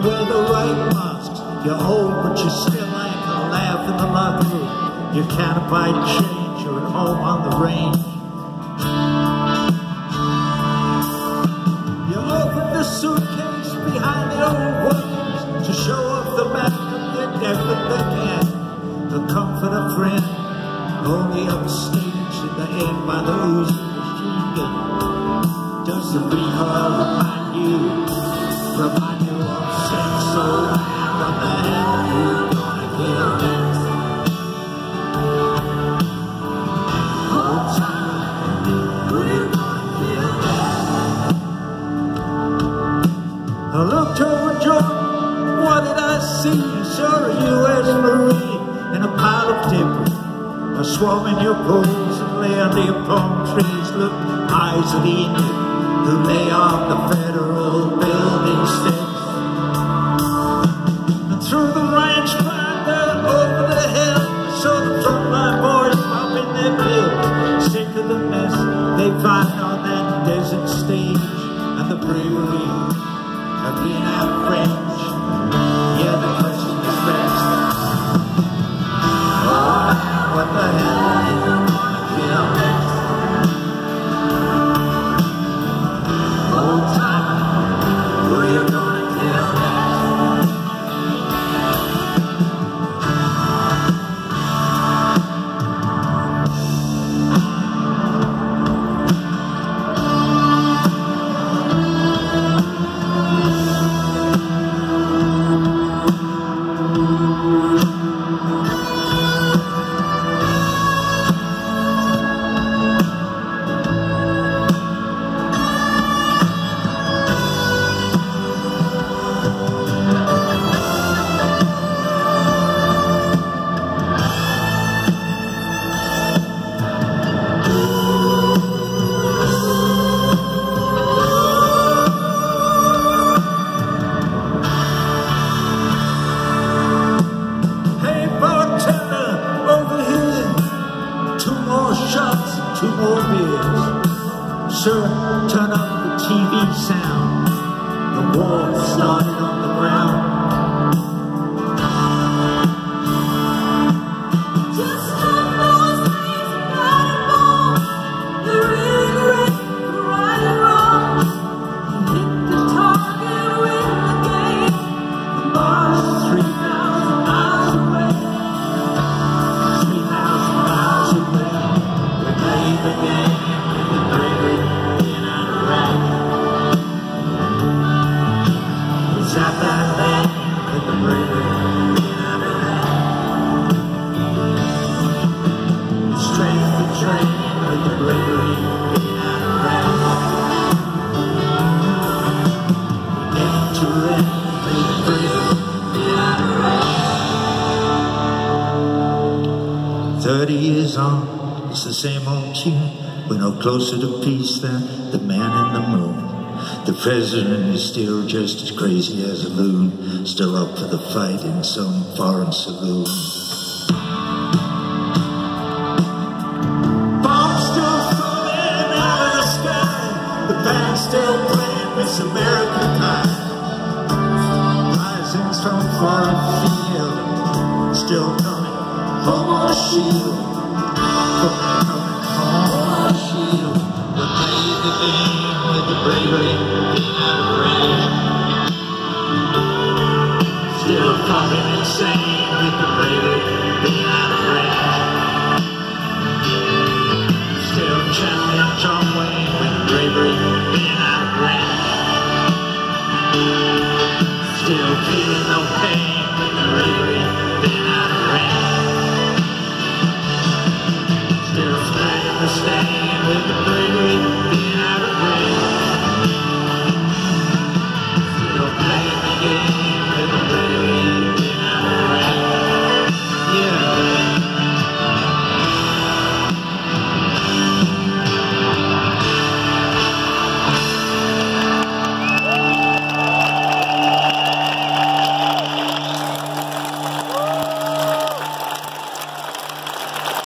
wear the right masks. You're old, but you still like to laugh in the locker room. You can't buy change, you're at home on the range. You open the suitcase behind the old ones to show off the back of your deck that they can. The comfort of friend, only upstage in the end by the Uzi machine gun. Does the recoil remind you of sex so loud on the hell you gonna kill next? Hold time, who you gonna kill next? I looked over Jordan, what did I see? I saw a U.S. Marine in a pile of debris. I swam in your pools and lay under your palm trees. Look, eyes of the Indian who lay on the federal building steps. And through the ranch finder over the hill, saw the frontline boys popping their pills. Sick of the mess they find on that desert stage, and the bravery of being out French. Yeah, the question is best. Oh, what the hell are you gonna kill next? Old timer, who you gonna kill next? Two more beers. Sir, turn up the TV sound. The war started on the ground. Just like those days of night and ball, the regret, the right and wrong. Hit the target, win the game. The Mars 3,000 miles away. 3,000 miles away. Play the game with the bravery in Iraq. We shot that land with the bravery in Iraq. Strength to train with the bravery in Iraq. Game to win with the bravery in Iraq. 30 years on. It's the same old tune. We're no closer to peace than the man in the moon. The president is still just as crazy as a loon, still up for the fight in some foreign saloon. Bombs still falling out of the sky. The band's still playing Miss America time. Rising from foreign field, still coming home on a shield. Shield, we'll play the game with the bravery being out of range. Still fucking insane with the bravery being out of range. Still chanting John Wayne with the bravery being out of range. Still feeling no pain